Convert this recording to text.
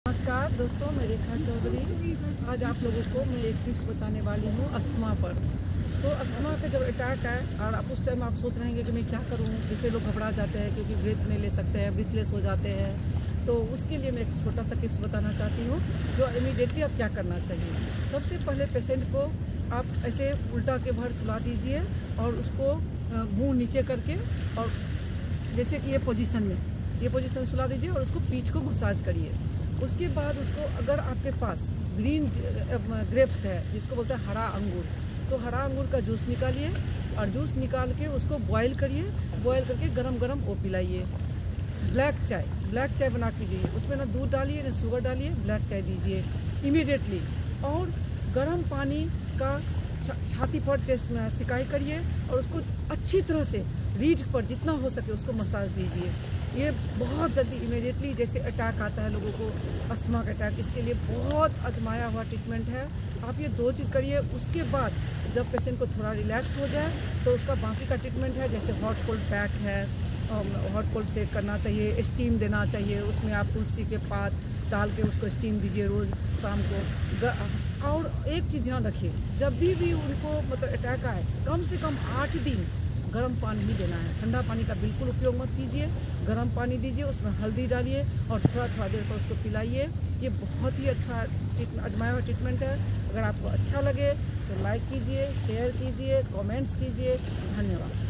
नमस्कार दोस्तों, मैं रेखा चौधरी। आज आप लोगों को मैं एक टिप्स बताने वाली हूँ अस्थमा पर। तो अस्थमा का जब अटैक आए और आप उस टाइम आप सोच रहे हैं कि मैं क्या करूँ, जिससे लोग घबरा जाते हैं क्योंकि ब्रीथ नहीं ले सकते हैं, ब्रीथलेस हो जाते हैं। तो उसके लिए मैं एक छोटा सा टिप्स बताना चाहती हूँ जो इमीडिएटली आप क्या करना चाहिए। सबसे पहले पेशेंट को आप ऐसे उल्टा के भर सुला दीजिए और उसको मुँह नीचे करके और जैसे कि ये पोजीशन सुला दीजिए और उसको पीठ को मसाज करिए। उसके बाद उसको अगर आपके पास ग्रीन ग्रेप्स है जिसको बोलते हैं हरा अंगूर, तो हरा अंगूर का जूस निकालिए और जूस निकाल के उसको बॉयल करिए। बॉयल करके गरम गरम वो पिलाइए। ब्लैक चाय बना पीजिए, उसमें ना दूध डालिए ना शुगर डालिए, ब्लैक चाय दीजिए इमीडिएटली। और गर्म पानी का छाती पर चेस्ट में सिकाई करिए और उसको अच्छी तरह से रीढ़ पर जितना हो सके उसको मसाज दीजिए। ये बहुत जल्दी इमीडिएटली जैसे अटैक आता है लोगों को अस्थमा का अटैक, इसके लिए बहुत आजमाया हुआ ट्रीटमेंट है। आप ये 2 चीज़ करिए। उसके बाद जब पेशेंट को थोड़ा रिलैक्स हो जाए तो उसका बाकी का ट्रीटमेंट है, जैसे हॉट कोल्ड पैक है, हॉट कोल्ड सेक करना चाहिए, स्टीम देना चाहिए। उसमें आप तुलसी के पात डाल के उसको स्टीम दीजिए रोज़ शाम को। और एक चीज़ ध्यान रखिए, जब भी उनको मतलब अटैक आए कम से कम 8 दिन गर्म पानी ही देना है। ठंडा पानी का बिल्कुल उपयोग मत कीजिए। गर्म पानी दीजिए, उसमें हल्दी डालिए और थोड़ा देर पर उसको पिलाइए। ये बहुत ही अच्छा आजमाया हुआ ट्रीटमेंट है। अगर आपको अच्छा लगे तो लाइक कीजिए, शेयर कीजिए, कमेंट्स कीजिए। धन्यवाद।